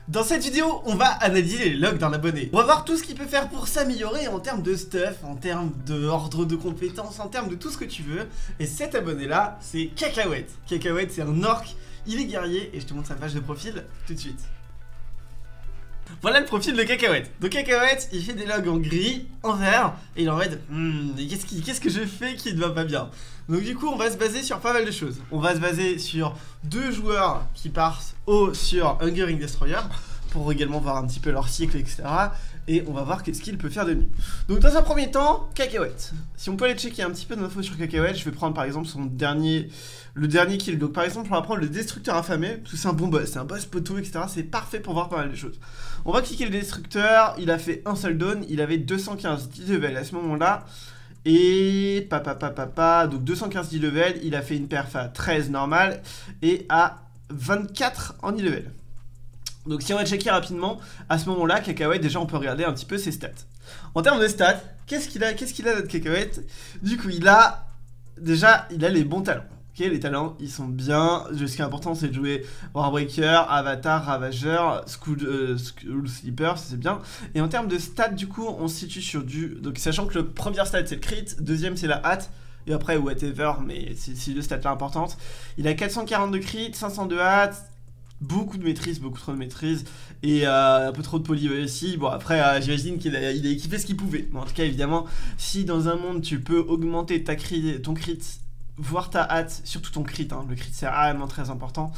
Dans cette vidéo, on va analyser les logs d'un abonné. On va voir tout ce qu'il peut faire pour s'améliorer en termes de stuff, en termes d'ordre de compétences, en termes de tout ce que tu veux. Et cet abonné-là, c'est Cacahuète. Cacahuète, c'est un orc, il est guerrier, et je te montre sa page de profil tout de suite. Voilà le profil de Cacahuète. Donc Cacahuète, il fait des logs en gris, en vert, et il est en mode qu'est-ce que je fais qui ne va pas bien. Donc du coup, on va se baser sur pas mal de choses. On va se baser sur deux joueurs qui partent sur Hungering Destroyer, pour également voir un petit peu leur cycle, etc. Et on va voir qu'est-ce qu'il peut faire de mieux. Donc dans un premier temps, Cacahuète. Si on peut aller checker un petit peu d'infos sur Cacahuète, je vais prendre par exemple le dernier kill. Donc par exemple, on va prendre le Destructeur affamé, parce que c'est un bon boss, c'est un boss poteau, etc. C'est parfait pour voir pas mal de choses. On va cliquer le Destructeur, il a fait un seul down, il avait 215 10 level à ce moment-là. Et donc 215 10 level, il a fait une perf à 13 normal et à 24 en e-level. Donc si on va checker rapidement, à ce moment-là, Cacahuète, déjà on peut regarder un petit peu ses stats. En termes de stats, qu'est-ce qu'il a notre Cacahuète? Du coup, il a les bons talents. Ok, les talents, ils sont bien. Ce qui est important, c'est de jouer Warbreaker, Avatar, Ravageur, School Sleeper, c'est bien. Et en termes de stats, du coup, on se situe sur donc sachant que le premier stat, c'est le crit, deuxième, c'est la hâte. Et après, whatever, mais c'est deux stats là importantes. Il a 440 de crit, 500 de hâte. Beaucoup de maîtrise, beaucoup trop de maîtrise et un peu trop de poly aussi. Bon après j'imagine qu'il a équipé ce qu'il pouvait. Mais en tout cas évidemment, si dans un monde tu peux augmenter ton crit, voire ta hâte, surtout ton crit, hein, le crit c'est vraiment très important,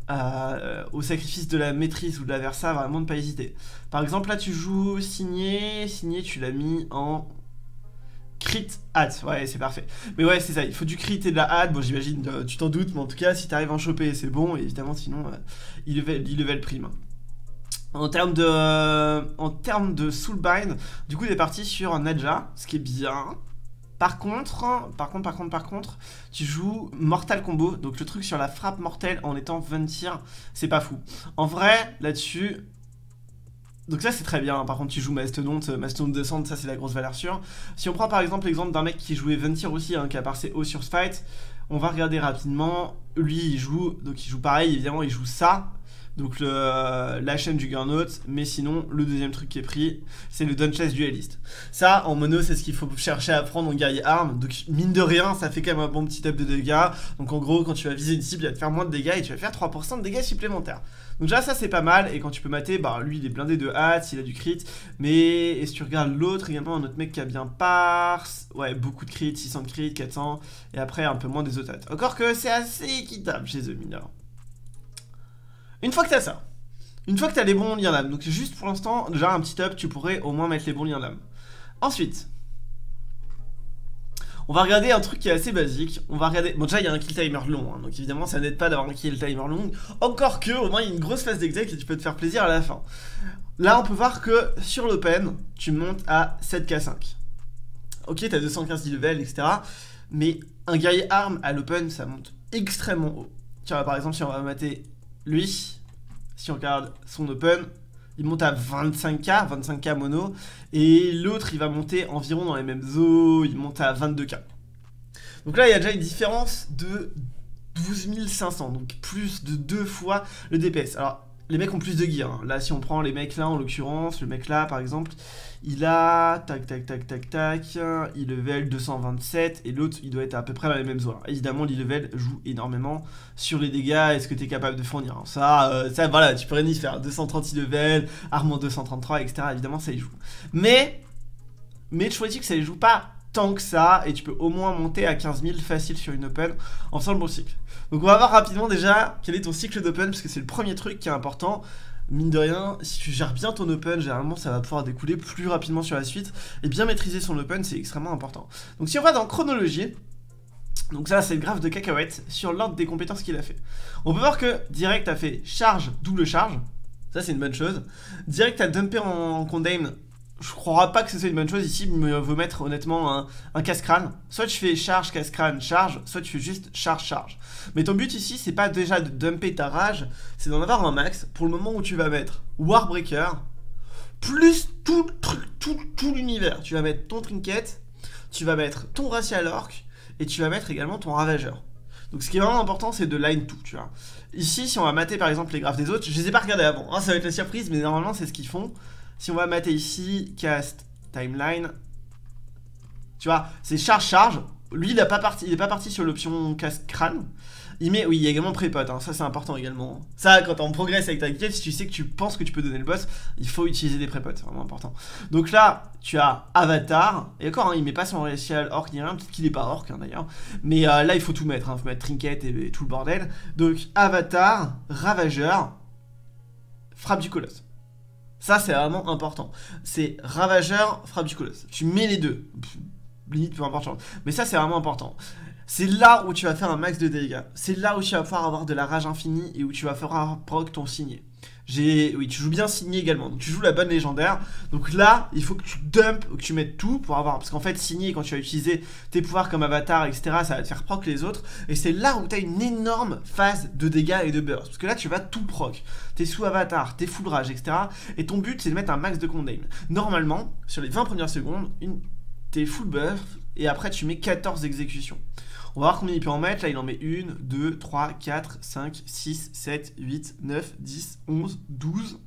au sacrifice de la maîtrise ou de la versa, vraiment ne pas hésiter. Par exemple là tu joues signé tu l'as mis en crit hâte, ouais c'est parfait. Mais ouais c'est ça, il faut du crit et de la hâte, bon j'imagine tu t'en doutes, mais en tout cas si t'arrives à en choper c'est bon, et évidemment sinon il level prime. En termes de soulbind, du coup il est parti sur un Nadja, ce qui est bien. Par contre, tu joues Mortal Combo, donc le truc sur la frappe mortelle en étant 20 tirs, c'est pas fou. En vrai, là-dessus... Donc ça c'est très bien, par contre tu joues Mastodonte descente, ça c'est la grosse valeur sûre. Si on prend par exemple l'exemple d'un mec qui jouait Ventir aussi, hein, qui a passé haut sur ce fight, on va regarder rapidement, lui il joue pareil, évidemment il joue ça, donc la chaîne Juggernaut, mais sinon le deuxième truc qui est pris, c'est le Dauntless Duelist. Ça en mono c'est ce qu'il faut chercher à prendre en guerrier arme, donc mine de rien ça fait quand même un bon petit up de dégâts, donc en gros quand tu vas viser une cible il va te faire moins de dégâts et tu vas faire 3% de dégâts supplémentaires. Donc déjà ça c'est pas mal, et quand tu peux mater, bah lui il est blindé de hâte, il a du crit, mais et si tu regardes l'autre également, un autre mec qui a bien ouais beaucoup de crit, 600 de crit, 400, et après un peu moins des autres hâtes. Encore que c'est assez équitable chez eux mineurs. Une fois que t'as ça, une fois que t'as les bons liens d'âme, donc juste pour l'instant, déjà un petit up, tu pourrais au moins mettre les bons liens d'âme. Ensuite, on va regarder un truc qui est assez basique. On va regarder... Bon déjà il y a un kill timer long, hein, donc évidemment ça n'aide pas d'avoir un kill timer long. Encore que au moins il y a une grosse phase d'exec et tu peux te faire plaisir à la fin. Là on peut voir que sur l'open, tu montes à 7k5. Ok, t'as 215 level, etc. Mais un guerrier arme à l'open ça monte extrêmement haut. Tiens par exemple si on va mater lui, si on regarde son open, il monte à 25k mono, et l'autre il va monter environ dans les mêmes eaux, il monte à 22k. Donc là il y a déjà une différence de 12 500, donc plus de 2 fois le DPS. Alors les mecs ont plus de gear, hein. Là si on prend les mecs là en l'occurrence, le mec là par exemple, il a il level 227, et l'autre il doit être à peu près dans les mêmes eaux. Évidemment l'e-level joue énormément sur les dégâts et ce que tu es capable de fournir, hein. Ça voilà, tu peux rien y faire, 230 level, armement 233, etc. Évidemment ça y joue. Mais je choisis que ça y joue pas tant que ça, et tu peux au moins monter à 15 000 facile sur une open en faisant le bon cycle. Donc on va voir rapidement déjà quel est ton cycle d'open, parce que c'est le premier truc qui est important. Mine de rien, si tu gères bien ton open, généralement ça va pouvoir découler plus rapidement sur la suite, et bien maîtriser son open c'est extrêmement important. Donc si on va dans chronologie, donc ça c'est le graphe de Cacahuète sur l'ordre des compétences qu'il a fait. On peut voir que direct a fait charge, double charge, ça c'est une bonne chose. Direct a dumpé en condamn. Je crois pas que ce soit une bonne chose ici, mais on veut mettre honnêtement un casse-crâne. Soit tu fais charge, casse-crâne, charge, soit tu fais juste charge, charge. Mais ton but ici, c'est pas déjà de dumper ta rage, c'est d'en avoir un max pour le moment où tu vas mettre Warbreaker, plus tout l'univers. Tu vas mettre ton trinket, tu vas mettre ton racial orc, et tu vas mettre également ton ravageur. Donc ce qui est vraiment important, c'est de line tout, tu vois. Ici, si on va mater par exemple les graphes des autres, je les ai pas regardés avant, hein, ça va être la surprise, mais normalement c'est ce qu'ils font. Si on va mater ici, cast, timeline, tu vois, c'est charge. Lui, il est pas parti sur l'option cast crâne. Il met, oui, il y a également pré-pot, hein, ça c'est important également. Ça, quand on progresse avec ta guilde, si tu sais que tu penses que tu peux donner le boss, il faut utiliser des pré-pots, c'est vraiment important. Donc là, tu as avatar, et encore, hein, il met pas son racial orc ni rien, peut-être qu'il est pas orc hein, d'ailleurs. Mais là, il faut tout mettre, il faut mettre trinket et tout le bordel. Donc, avatar, ravageur, frappe du colosse. Ça, c'est vraiment important. C'est ravageur, frappe du colosse. Tu mets les deux. Limite, peu importe. Mais ça, c'est vraiment important. C'est là où tu vas faire un max de dégâts. C'est là où tu vas pouvoir avoir de la rage infinie et où tu vas faire proc ton signé. Oui, tu joues bien signé également. Donc tu joues la bonne légendaire. Donc là, il faut que tu dumps, que tu mettes tout pour avoir. Parce qu'en fait, signé, quand tu vas utiliser tes pouvoirs comme avatar, etc., ça va te faire proc les autres. Et c'est là où tu as une énorme phase de dégâts et de burst. Parce que là, tu vas tout proc. T'es sous avatar, t'es full rage, etc. Et ton but, c'est de mettre un max de condamn. Normalement, sur les 20 premières secondes, t'es full buff. Et après, tu mets 14 exécutions. On va voir combien il peut en mettre. Là, il en met 1, 2, 3, 4, 5, 6, 7, 8, 9, 10, 11, 12,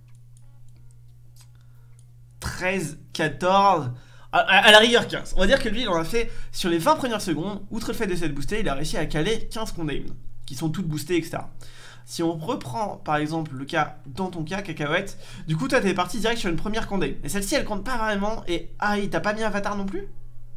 13, 14... À la rigueur 15. On va dire que lui, il en a fait sur les 20 premières secondes. Outre le fait de s'être boosté, il a réussi à caler 15 condamn, qui sont toutes boostées, etc. Si on reprend, par exemple, le cas, dans ton cas, Cacahuète, du coup, toi, t'es parti direct sur une première condamn. Et celle-ci, elle compte pas vraiment. Et, ah, il t'a pas mis avatar non plus?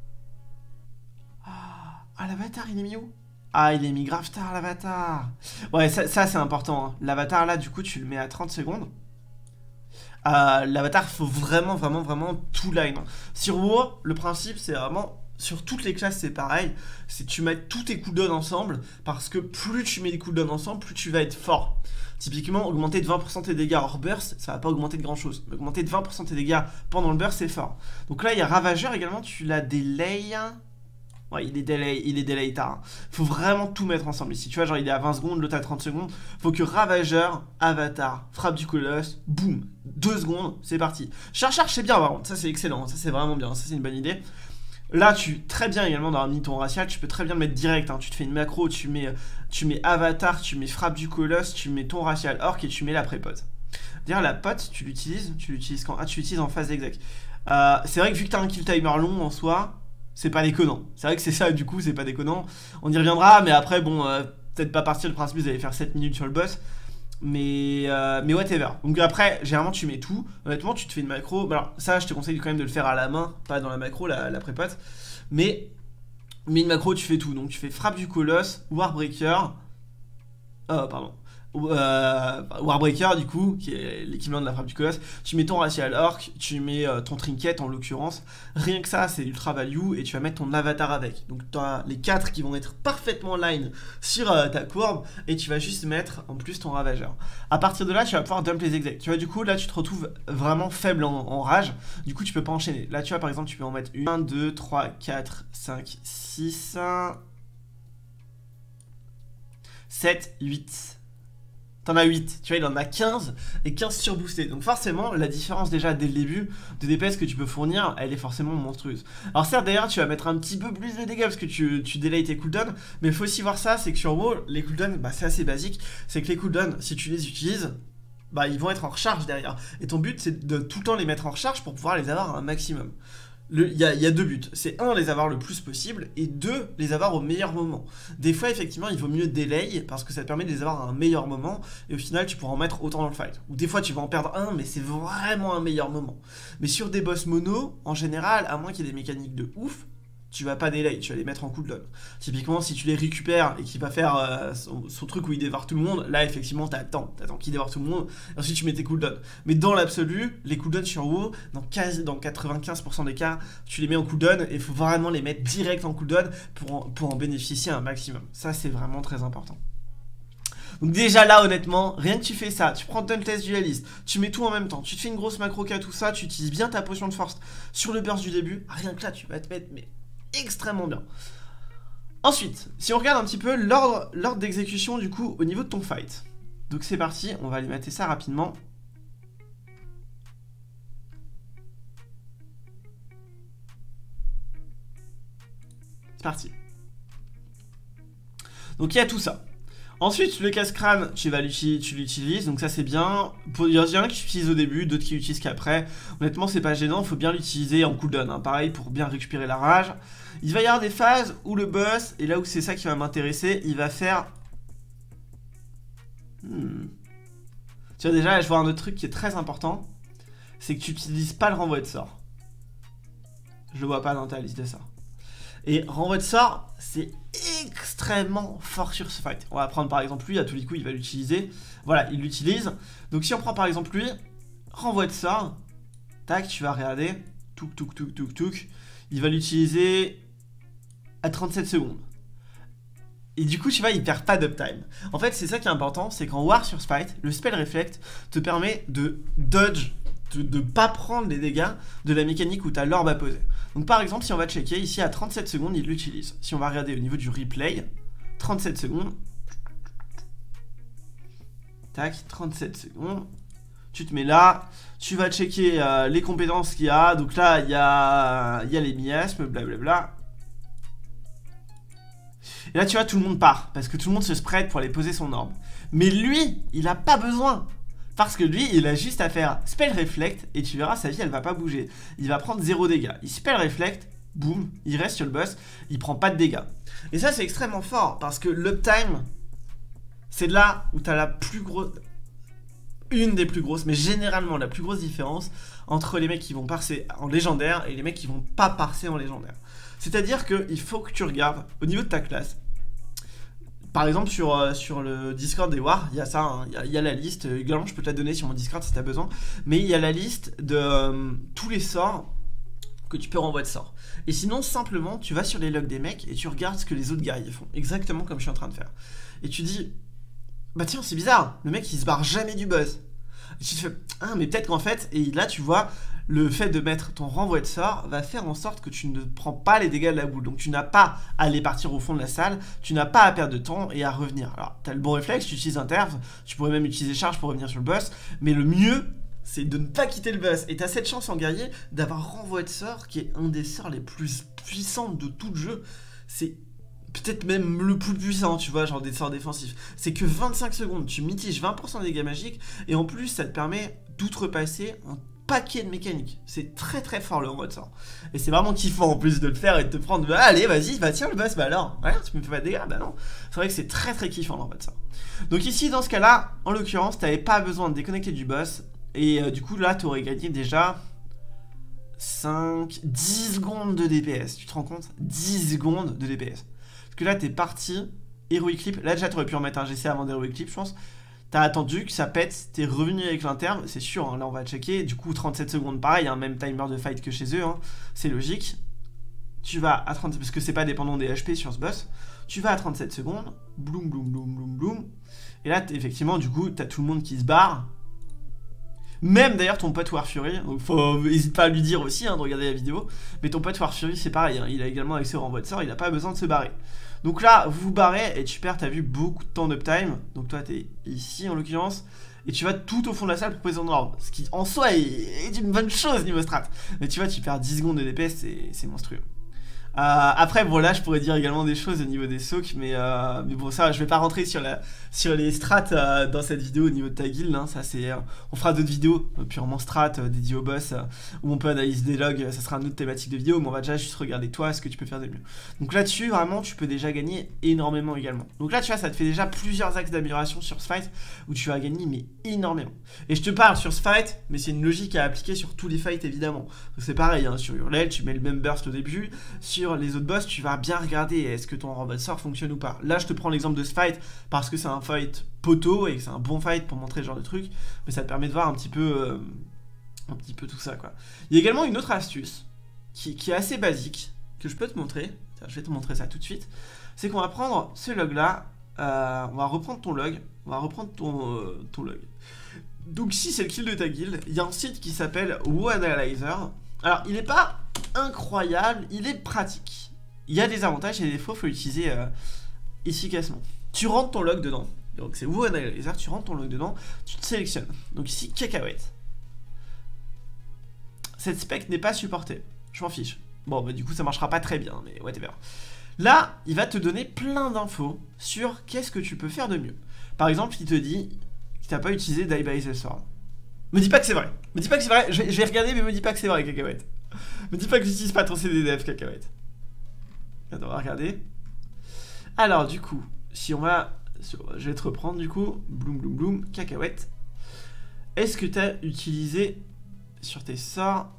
Ah, l'avatar, il est mis où? Ah, il est mis grave tard, l'avatar. Ouais, ça c'est important. Hein. L'avatar, là, du coup, tu le mets à 30 secondes. L'avatar, faut vraiment tout line. Hein. Sur WoW, le principe, c'est vraiment... Sur toutes les classes, c'est pareil. C'est tu mets tous tes cooldowns ensemble. Parce que plus tu mets des cooldowns ensemble, plus tu vas être fort. Typiquement, augmenter de 20% tes dégâts hors burst, ça va pas augmenter de grand chose. Mais augmenter de 20% tes dégâts pendant le burst, c'est fort. Donc là, il y a Ravageur également, tu l'as delay... Ouais, il est delay tard. Faut vraiment tout mettre ensemble ici. Tu vois, genre il est à 20 secondes, l'autre à 30 secondes. Faut que Ravageur, Avatar, frappe du colosse, boum, 2 secondes, c'est parti. Charge, c'est bien par contre, ça c'est excellent, ça c'est vraiment bien, ça c'est une bonne idée. Là, très bien également d'avoir mis ton racial, tu peux très bien le mettre direct. Hein. Tu te fais une macro, tu mets Avatar, tu mets frappe du colosse, tu mets ton racial orc et tu mets la pré-pot. D'ailleurs, la pote, tu l'utilises quand? Ah, tu l'utilises en phase exec. C'est vrai que vu que t'as un kill timer long en soi. C'est pas déconnant. C'est vrai que c'est ça, du coup, c'est pas déconnant. On y reviendra, mais après, bon, peut-être pas partir le principe, vous allez faire 7 minutes sur le boss. Mais whatever. Donc après, généralement, tu mets tout. Honnêtement, tu te fais une macro. Alors, ça, je te conseille quand même de le faire à la main, pas dans la macro, la prépote. Mais une macro, tu fais tout. Donc, tu fais frappe du colosse, Warbreaker. Pardon. Warbreaker du coup qui est l'équivalent de la frappe du colosse, tu mets ton racial orc, tu mets ton trinket en l'occurrence, rien que ça c'est ultra value et tu vas mettre ton avatar avec, donc tu as les 4 qui vont être parfaitement line sur ta courbe et tu vas juste mettre en plus ton ravageur. À partir de là tu vas pouvoir dump les execs, tu vois, du coup là tu te retrouves vraiment faible en rage, du coup tu peux pas enchaîner. Là tu vois par exemple tu peux en mettre 1, 2, 3, 4, 5, 6, 7, 8. T'en as 8, tu vois, il en a 15 et 15 surboostés. Donc forcément, la différence déjà dès le début de DPS que tu peux fournir, elle est forcément monstrueuse. Alors certes, d'ailleurs, tu vas mettre un petit peu plus de dégâts parce que tu délayes tes cooldowns, mais il faut aussi voir ça, c'est que sur WoW, les cooldowns, bah, c'est assez basique. C'est que les cooldowns, si tu les utilises, bah, ils vont être en recharge derrière. Et ton but, c'est de tout le temps les mettre en recharge pour pouvoir les avoir un maximum. Il y a deux buts, c'est un, les avoir le plus possible, et deux, les avoir au meilleur moment. Des fois, effectivement, il vaut mieux delay, parce que ça te permet de les avoir à un meilleur moment, et au final, tu pourras en mettre autant dans le fight. Ou des fois, tu vas en perdre un, mais c'est vraiment un meilleur moment. Mais sur des boss mono, en général, à moins qu'il y ait des mécaniques de ouf, tu vas pas delay, tu vas les mettre en cooldown. Typiquement, si tu les récupères et qu'il va faire son truc où il dévore tout le monde, là, effectivement, t'attends qu'il dévore tout le monde, et ensuite tu mets tes cooldowns. Mais dans l'absolu, les cooldowns sur WoW, dans 95% des cas, tu les mets en cooldown, et il faut vraiment les mettre direct en cooldown pour en bénéficier un maximum. Ça, c'est vraiment très important. Donc déjà là honnêtement, rien que tu fais ça, tu prends Dauntless Dualist, tu mets tout en même temps, tu te fais une grosse macro K, tout ça, tu utilises bien ta potion de force sur le burst du début, rien que là tu vas te mettre mais extrêmement bien. Ensuite, si on regarde un petit peu l'ordre d'exécution du coup au niveau de ton fight. Donc c'est parti, on va aller mater ça rapidement. C'est parti. Donc il y a tout ça. Ensuite, le casse-crâne, tu l'utilises, donc ça c'est bien. Il y en a qui l'utilisent au début, d'autres qui l'utilisent qu'après. Honnêtement, c'est pas gênant, il faut bien l'utiliser en cooldown, hein. Pareil, pour bien récupérer la rage. Il va y avoir des phases où le boss, et là où c'est ça qui va m'intéresser, il va faire... Tu vois déjà, là, je vois un autre truc qui est très important, c'est que tu n'utilises pas le renvoi de sort. Je le vois pas dans ta liste de sorts. Et renvoi de sort, c'est extrêmement fort sur ce fight. On va prendre par exemple lui, à tous les coups il va l'utiliser. Voilà, il l'utilise. Donc si on prend par exemple lui, renvoi de sort, tac, tu vas regarder, touk touk touk touk touk, il va l'utiliser à 37 secondes. Et du coup, tu vois, il perd pas d'uptime. En fait, c'est ça qui est important, c'est qu'en War sur ce fight, le spell Reflect te permet de dodge, de pas prendre les dégâts de la mécanique où tu as l'orbe à poser. Donc par exemple, si on va checker, ici à 37 secondes, il l'utilise. Si on va regarder au niveau du replay, 37 secondes. Tac, 37 secondes. Tu te mets là, tu vas checker les compétences qu'il y a. Donc là, il y a les miasmes, blablabla. Et là, tu vois, tout le monde part, parce que tout le monde se spread pour aller poser son orbe. Mais lui, il a pas besoin. Parce que lui, il a juste à faire Spell Reflect, et tu verras, sa vie, elle va pas bouger. Il va prendre 0 dégâts. Il Spell Reflect, boum, il reste sur le boss, il prend pas de dégâts. Et ça, c'est extrêmement fort, parce que l'uptime, c'est là où tu as la plus grosse... Une des plus grosses, mais généralement la plus grosse différence entre les mecs qui vont parser en légendaire et les mecs qui vont pas parser en légendaire. C'est-à-dire qu'il faut que tu regardes au niveau de ta classe. Par exemple, sur le Discord des Wars, il y a ça, hein, il y a la liste. Également, je peux te la donner sur mon Discord si tu as besoin. Mais il y a la liste de tous les sorts que tu peux renvoyer de sorts. Et sinon, simplement, tu vas sur les logs des mecs et tu regardes ce que les autres guerriers font. Exactement comme je suis en train de faire. Et tu dis, bah tiens, c'est bizarre, le mec il se barre jamais du buzz. Et tu te fais, ah, mais peut-être qu'en fait, et là tu vois, le fait de mettre ton renvoi de sort va faire en sorte que tu ne prends pas les dégâts de la boule. Donc tu n'as pas à aller partir au fond de la salle, tu n'as pas à perdre de temps et à revenir. Alors tu as le bon réflexe, tu utilises interv, tu pourrais même utiliser charge pour revenir sur le boss, mais le mieux c'est de ne pas quitter le boss. Et tu as cette chance en guerrier d'avoir renvoi de sort qui est un des sorts les plus puissants de tout le jeu. C'est peut-être même le plus puissant, tu vois, genre des sorts défensifs. C'est que 25 secondes, tu mitiges 20% de dégâts magiques, et en plus, ça te permet d'outrepasser un paquet de mécaniques. C'est très très fort le renvoi de sort. Et c'est vraiment kiffant en plus de le faire et de te prendre, bah, allez, vas-y, bah tiens le boss, bah alors, ouais, tu me fais pas de dégâts, bah non. C'est vrai que c'est très très kiffant le renvoi de sort. Donc ici, dans ce cas-là, en l'occurrence, t'avais pas besoin de déconnecter du boss, et du coup, là, t'aurais gagné déjà 10 secondes de DPS. Tu te rends compte? 10 secondes de DPS. Que là t'es parti, Heroic Clip, là déjà t'aurais pu remettre un GC avant d'Heroic Clip je pense, t'as attendu que ça pète, t'es revenu avec l'interne, c'est sûr, hein, là on va checker, du coup 37 secondes pareil, hein, même timer de fight que chez eux, hein, c'est logique, tu vas à 30, parce que c'est pas dépendant des HP sur ce boss, tu vas à 37 secondes, bloum bloum bloum bloum bloum, et là effectivement du coup t'as tout le monde qui se barre, même d'ailleurs ton pote War Fury, donc n'hésite pas à lui dire aussi hein, de regarder la vidéo, mais ton pote War Fury c'est pareil, hein, il a également avec ses renvois de sort, il a pas besoin de se barrer. Donc là, vous vous barrez et tu perds, t'as vu, beaucoup de temps d'uptime. Donc toi, t'es ici en l'occurrence. Et tu vas tout au fond de la salle pour poser ton orbe. Ce qui en soi est une bonne chose niveau strat. Mais tu vois, tu perds 10 secondes de DPS, c'est monstrueux. Après, bon là, je pourrais dire également des choses au niveau des soaks, mais bon, ça, je vais pas rentrer sur les strats dans cette vidéo au niveau de ta guilde. Hein, ça, c'est, on fera d'autres vidéos purement strat dédiées au boss où on peut analyser des logs. Ça sera une autre thématique de vidéo, mais on va déjà juste regarder toi ce que tu peux faire de mieux. Donc là-dessus, vraiment, tu peux déjà gagner énormément également. Donc là, tu vois, ça te fait déjà plusieurs axes d'amélioration sur ce fight où tu vas gagner mais énormément. Et je te parle sur ce fight, mais c'est une logique à appliquer sur tous les fights évidemment. C'est pareil, hein, sur Hurlel, tu mets le même burst au début. Sur les autres boss, tu vas bien regarder est-ce que ton renvoi de sort fonctionne ou pas. Là, je te prends l'exemple de ce fight parce que c'est un fight poteau et que c'est un bon fight pour montrer ce genre de truc, mais ça te permet de voir un petit peu tout ça, quoi. Il y a également une autre astuce qui est assez basique que je peux te montrer. Tiens, je vais te montrer ça tout de suite. C'est qu'on va prendre ce log-là, on va reprendre ton log, on va reprendre ton log. Donc, si c'est le kill de ta guilde, il y a un site qui s'appelle WoAnalyzer. Alors, il n'est pas incroyable, il est pratique. Il y a des avantages et des défauts, il faut l'utiliser efficacement. Tu rentres ton log dedans. Donc c'est WoAnalyzer, tu rentres ton log dedans, tu te sélectionnes. Donc ici, cacahuète. Cette spec n'est pas supportée. Je m'en fiche. Bon, bah du coup, ça marchera pas très bien, mais whatever. Là, il va te donner plein d'infos sur qu'est-ce que tu peux faire de mieux. Par exemple, il te dit que tu n'as pas utilisé Die by the Sword. Me dis pas que c'est vrai. Me dis pas que c'est vrai. Je vais regarder, mais me dis pas que c'est vrai, Cacahuète. Me dis pas que j'utilise pas ton CDDF, Cacahuète. Attends, on va regarder. Alors, du coup, si on va... Je vais te reprendre, du coup. Bloom, bloom, bloom, Cacahuète. Est-ce que tu as utilisé sur tes sorts...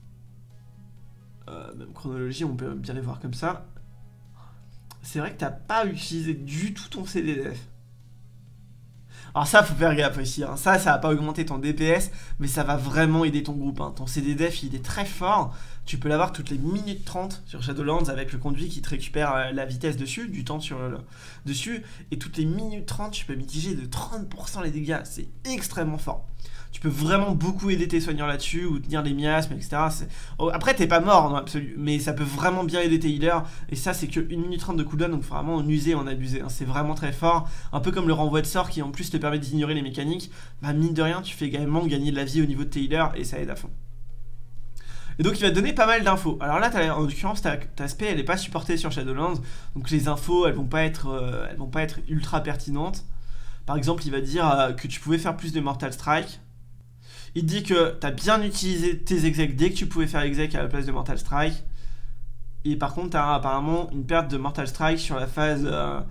même chronologie, on peut bien les voir comme ça. C'est vrai que t'as pas utilisé du tout ton CDDF. Alors ça, faut faire gaffe aussi. Hein. Ça va pas augmenter ton DPS, mais ça va vraiment aider ton groupe. Hein. Ton CDDF, il est très fort. Tu peux l'avoir toutes les minutes 30 sur Shadowlands avec le conduit qui te récupère la vitesse dessus, du temps dessus. Et toutes les minutes 30, tu peux mitiger de 30% les dégâts. C'est extrêmement fort. Tu peux vraiment beaucoup aider tes soigneurs là-dessus, ou tenir les miasmes, etc. Oh, après, t'es pas mort dans l'absolu, mais ça peut vraiment bien aider tes healers. Et ça, c'est que 1 minute 30 de cooldown, donc faut vraiment en user, en abuser. Hein. C'est vraiment très fort. Un peu comme le renvoi de sort qui en plus te permet d'ignorer les mécaniques. Bah, mine de rien, tu fais également gagner de la vie au niveau de tes healers, et ça aide à fond. Et donc il va te donner pas mal d'infos. Alors là, en l'occurrence, ta spé, elle n'est pas supportée sur Shadowlands. Donc les infos, elles vont pas être ultra pertinentes. Par exemple, il va dire que tu pouvais faire plus de Mortal Strike. Il te dit que tu as bien utilisé tes execs dès que tu pouvais faire exec à la place de Mortal Strike. Et par contre, tu as apparemment une perte de Mortal Strike sur la phase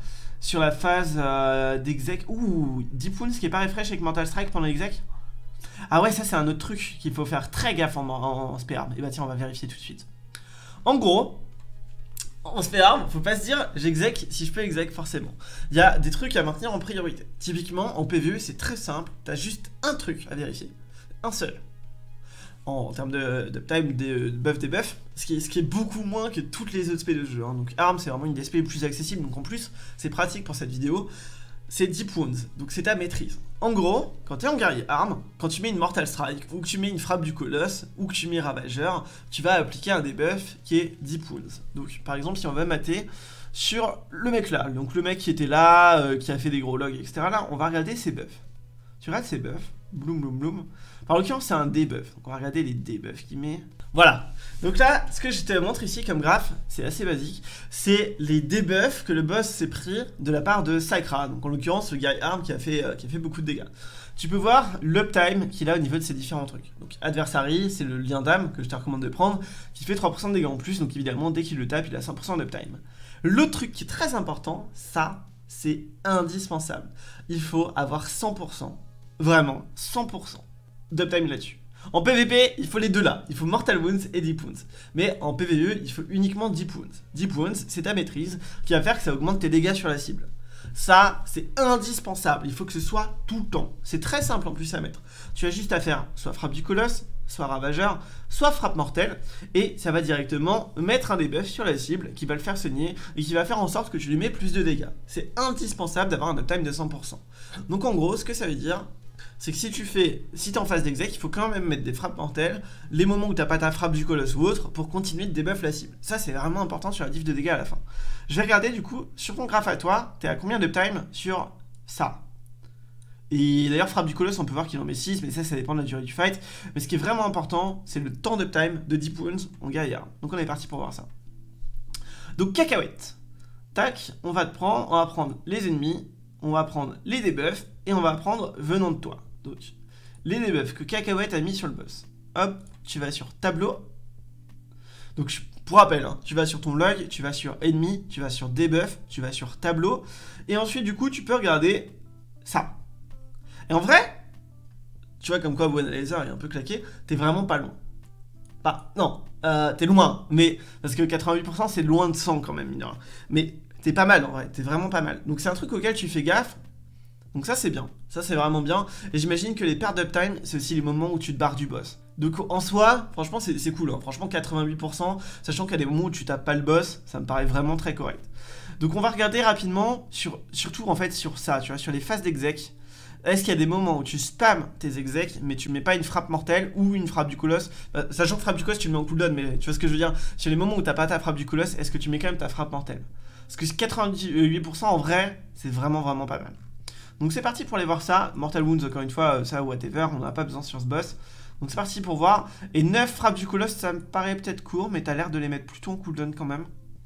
d'exec. Ouh, Deep Wounds qui est pas refresh avec Mortal Strike pendant l'exec. Ah ouais, ça c'est un autre truc qu'il faut faire très gaffe en spare. Et bah tiens, on va vérifier tout de suite. En gros, en spare, faut pas se dire j'exec si je peux exec forcément. Il y a des trucs à maintenir en priorité. Typiquement, en PvE, c'est très simple. Tu as juste un truc à vérifier. Un seul. En termes d'uptime, de buff, debuff, ce qui est beaucoup moins que toutes les autres spés de ce jeu. Hein. Donc Arm, c'est vraiment une des spés les plus accessibles. Donc en plus, c'est pratique pour cette vidéo. C'est Deep Wounds, donc c'est ta maîtrise. En gros, quand tu es en guerrier arme, quand tu mets une Mortal Strike, ou que tu mets une frappe du colosse, ou que tu mets Ravageur, tu vas appliquer un debuff qui est Deep Wounds. Donc par exemple, si on va mater sur le mec là, donc le mec qui était là, qui a fait des gros logs, etc. Là, on va regarder ses buffs. Tu regardes ses buffs, bloom, bloom, bloom. Par l'occurrence, c'est un debuff, donc on va regarder les debuffs qu'il met. Voilà, donc là, ce que je te montre ici comme graphe, c'est assez basique, c'est les debuffs que le boss s'est pris de la part de Sakra, donc en l'occurrence le guy arm qui a fait beaucoup de dégâts. Tu peux voir l'uptime qu'il a au niveau de ces différents trucs. Donc Adversary, c'est le lien d'âme que je te recommande de prendre, qui fait 3% de dégâts en plus, donc évidemment dès qu'il le tape, il a 100% d'uptime. L'autre truc qui est très important, ça, c'est indispensable. Il faut avoir 100%, vraiment 100% d'uptime là-dessus. En PvP, il faut les deux là. Il faut Mortal Wounds et Deep Wounds. Mais en PvE, il faut uniquement Deep Wounds. Deep Wounds, c'est ta maîtrise qui va faire que ça augmente tes dégâts sur la cible. Ça, c'est indispensable. Il faut que ce soit tout le temps. C'est très simple en plus à mettre. Tu as juste à faire soit frappe du colosse, soit ravageur, soit frappe mortelle. Et ça va directement mettre un debuff sur la cible qui va le faire saigner et qui va faire en sorte que tu lui mets plus de dégâts. C'est indispensable d'avoir un uptime de 100%. Donc en gros, ce que ça veut dire, c'est que si t'es en phase d'exec, il faut quand même mettre des frappes mortelles, les moments où t'as pas ta frappe du colosse ou autre, pour continuer de debuff la cible. Ça, c'est vraiment important sur la diff de dégâts à la fin. Je vais regarder du coup, sur ton graphe à toi, t'es à combien d'uptime sur ça? Et d'ailleurs, frappe du colosse, on peut voir qu'il en met 6, mais ça dépend de la durée du fight. Mais ce qui est vraiment important, c'est le temps d'uptime de Deep Wounds en guerrière. Donc on est parti pour voir ça. Donc Cacahuète. Tac, on va prendre les ennemis, on va prendre les debuffs, et on va prendre venant de toi. Donc, les debuffs que Cacahuète a mis sur le boss. Hop, tu vas sur tableau. Donc, pour rappel, hein, tu vas sur ton log, tu vas sur ennemi, tu vas sur debuff, tu vas sur tableau. Et ensuite, du coup, tu peux regarder ça. Et en vrai, tu vois comme quoi Bonalizer est un peu claqué, t'es vraiment pas loin. Bah, non, t'es loin, mais parce que 88% c'est loin de 100 quand même, mineur. Mais t'es pas mal en vrai, t'es vraiment pas mal. Donc, c'est un truc auquel tu fais gaffe. Donc ça c'est bien, ça c'est vraiment bien. Et j'imagine que les pertes d'uptime, c'est aussi les moments où tu te barres du boss. Donc en soi, franchement c'est cool, hein. Franchement 88%, sachant qu'il y a des moments où tu tapes pas le boss, ça me paraît vraiment très correct. Donc on va regarder rapidement, surtout en fait sur ça, tu vois, sur les phases d'exec. Est-ce qu'il y a des moments où tu spams tes execs, mais tu mets pas une frappe mortelle ou une frappe du colosse, sachant que frappe du colosse tu le mets en cooldown, mais tu vois ce que je veux dire. Sur les moments où t'as pas ta frappe du colosse, est-ce que tu mets quand même ta frappe mortelle? Parce que 98% en vrai, c'est vraiment pas mal. Donc c'est parti pour aller voir ça. Mortal Wounds, encore une fois, ça, whatever, on n'en a pas besoin sur ce boss. Donc c'est parti pour voir. Et 9 frappes du colosse, ça me paraît peut-être court, mais t'as l'air de les mettre plutôt en cooldown quand même.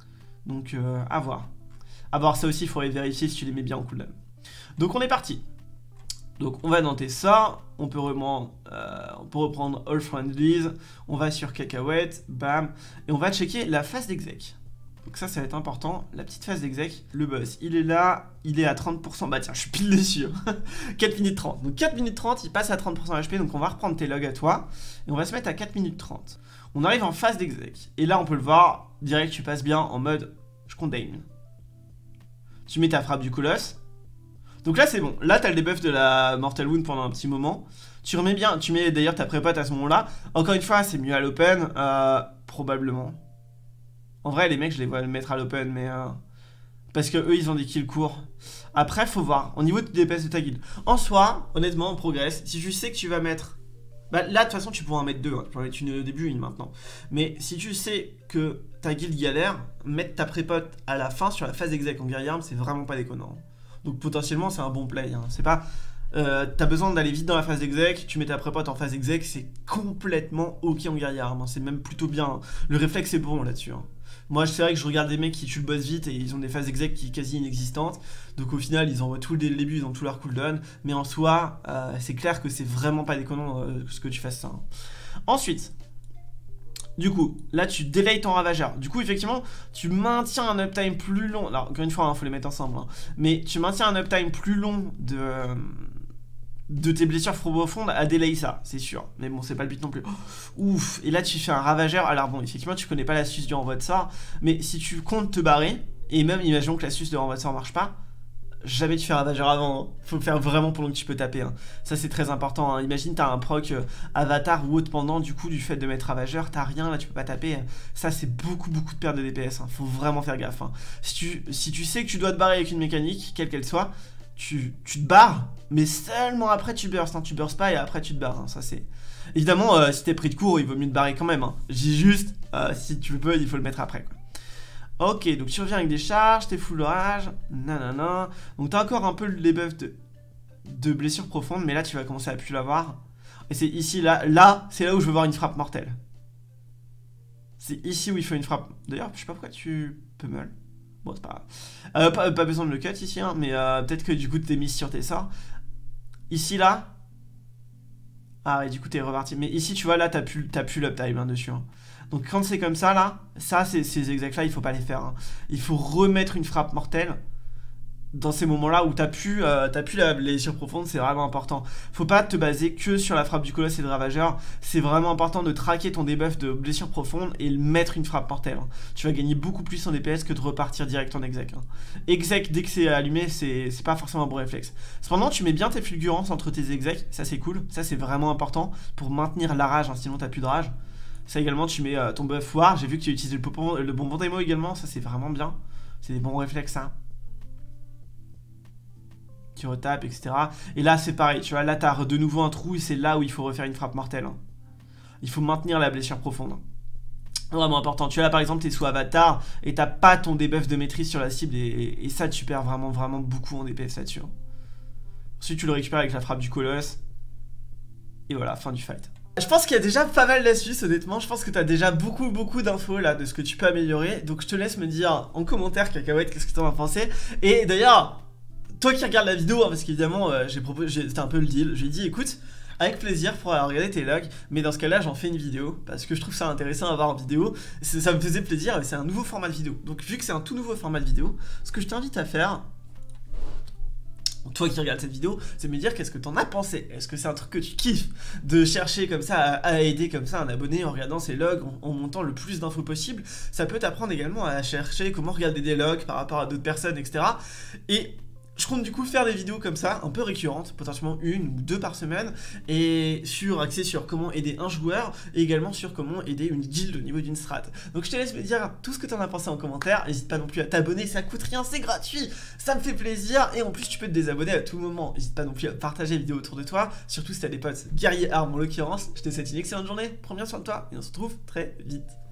Donc à voir. À voir, ça aussi, il faudrait vérifier si tu les mets bien en cooldown. Donc on est parti. Donc on va dans tes sorts, on peut reprendre All Friendlies, on va sur Cacahuète, bam, et on va checker la phase d'exec. Donc ça va être important, la petite phase d'exec, le boss, il est là, il est à 30%, bah tiens, je suis pile dessus, 4 minutes 30, donc 4 minutes 30, il passe à 30% HP, donc on va reprendre tes logs à toi, et on va se mettre à 4 minutes 30. On arrive en phase d'exec, et là on peut le voir, direct tu passes bien en mode, je contain. Tu mets ta frappe du colosse. Donc là c'est bon, là t'as le debuff de la Mortal Wound pendant un petit moment. Tu remets bien, tu mets d'ailleurs ta prépote à ce moment là. Encore une fois c'est mieux à l'open, probablement. En vrai les mecs je les vois le mettre à l'open mais parce que eux ils ont des kills courts. Après faut voir, au niveau du DPS de ta guilde. En soi, honnêtement on progresse. Si tu sais que tu vas mettre... Bah là de toute façon tu pourras en mettre deux, hein. J'en ai une au début, une maintenant. Mais si tu sais que ta guilde galère, mettre ta prépote à la fin sur la phase exec en guerrier arme c'est vraiment pas déconnant. Donc potentiellement c'est un bon play, hein. C'est pas... t'as besoin d'aller vite dans la phase exec, tu mets ta prépote en phase exec, c'est complètement ok en guerrier arme, hein. C'est même plutôt bien, hein. Le réflexe est bon là-dessus, hein. Moi c'est vrai que je regarde des mecs qui tuent le boss vite et ils ont des phases exec qui sont quasi inexistantes. Donc au final ils envoient tout dès le début, ils ont tout leur cooldown. Mais en soi c'est clair que c'est vraiment pas déconnant ce que tu fasses ça, hein. Ensuite du coup, là tu délayes ton ravageur. Du coup, effectivement, tu maintiens un uptime plus long. Alors, encore une fois, il faut les mettre ensemble, hein. Mais tu maintiens un uptime plus long de tes blessures profondes à délayer ça, c'est sûr. Mais bon, c'est pas le but non plus. Ouf. Et là, tu fais un ravageur. Alors bon, effectivement, tu connais pas l'astuce du renvoi de sort. Mais si tu comptes te barrer, et même imaginons que l'astuce de renvoi de sort marche pas, jamais tu fais ravageur avant, hein. Faut le faire vraiment pendant que tu peux taper, hein. Ça c'est très important, hein. Imagine t'as un proc avatar ou autre pendant, du coup du fait de mettre ravageur, t'as rien là, tu peux pas taper. Ça c'est beaucoup de perte de DPS, hein. Faut vraiment faire gaffe, hein. Si tu sais que tu dois te barrer avec une mécanique, quelle qu'elle soit, tu te barres, mais seulement après tu burst, hein. Tu burst pas et après tu te barres, hein. Ça c'est... Évidemment si t'es pris de court il vaut mieux te barrer quand même, hein. Je dis juste, si tu peux il faut le mettre après, quoi. Ok, donc tu reviens avec des charges, t'es full orage, nanana. Donc t'as encore un peu le debuff de blessure profonde, mais là tu vas commencer à plus l'avoir. Et c'est ici, là c'est là où je veux voir une frappe mortelle. C'est ici où il faut une frappe. D'ailleurs, je sais pas pourquoi tu peux meul. Bon, c'est pas grave. Pas besoin de le cut ici, hein, mais peut-être que du coup t'es mis sur tes sorts. Ici, là. Ah ouais, du coup t'es reparti. Mais ici, tu vois, là t'as plus l'uptime, hein, dessus, hein. Donc quand c'est comme ça là, ça ces exacts là il faut pas les faire, hein. Il faut remettre une frappe mortelle dans ces moments là où t'as plus la blessure profonde, c'est vraiment important. Faut pas te baser que sur la frappe du colosse et de ravageur, c'est vraiment important de traquer ton debuff de blessure profonde et mettre une frappe mortelle, hein. Tu vas gagner beaucoup plus en DPS que de repartir direct en exec, hein. Exec dès que c'est allumé c'est pas forcément un bon réflexe. Cependant tu mets bien tes fulgurances entre tes execs, ça c'est cool, ça c'est vraiment important pour maintenir la rage, hein, sinon t'as plus de rage. Ça également tu mets ton buff war, j'ai vu que tu utilises le bonbon d'émo également, ça c'est vraiment bien. C'est des bons réflexes, ça. Tu retapes, etc. Et là c'est pareil, tu vois, là t'as de nouveau un trou et c'est là où il faut refaire une frappe mortelle, hein. Il faut maintenir la blessure profonde, hein. Vraiment important. Tu vois là par exemple t'es sous avatar et t'as pas ton debuff de maîtrise sur la cible et ça tu perds vraiment beaucoup en DPS là-dessus, hein. Ensuite tu le récupères avec la frappe du colosse. Et voilà, fin du fight. Je pense qu'il y a déjà pas mal d'astuces, honnêtement. Je pense que tu as déjà beaucoup d'infos là de ce que tu peux améliorer. Donc je te laisse me dire en commentaire, Cacahuète, qu'est-ce que tu en as pensé. Et d'ailleurs, toi qui regardes la vidéo, hein, parce qu'évidemment c'était un peu le deal. J'ai dit écoute, avec plaisir pour regarder tes logs, mais dans ce cas là j'en fais une vidéo parce que je trouve ça intéressant à voir en vidéo. Ça me faisait plaisir et c'est un nouveau format de vidéo. Donc vu que c'est un tout nouveau format de vidéo, ce que je t'invite à faire, toi qui regardes cette vidéo, c'est me dire qu'est-ce que t'en as pensé. Est-ce que c'est un truc que tu kiffes de chercher comme ça à aider comme ça un abonné en regardant ses logs, en montant le plus d'infos possible. Ça peut t'apprendre également à chercher comment regarder des logs par rapport à d'autres personnes, etc. Et je compte du coup faire des vidéos comme ça, un peu récurrentes, potentiellement 1 ou 2 par semaine, et axées sur comment aider un joueur, et également sur comment aider une guilde au niveau d'une strat. Donc je te laisse me dire tout ce que tu en as pensé en commentaire, n'hésite pas non plus à t'abonner, ça coûte rien, c'est gratuit, ça me fait plaisir, et en plus tu peux te désabonner à tout moment, n'hésite pas non plus à partager la vidéo autour de toi, surtout si t'as des potes guerriers armes en l'occurrence. Je te souhaite une excellente journée, prends bien soin de toi, et on se retrouve très vite.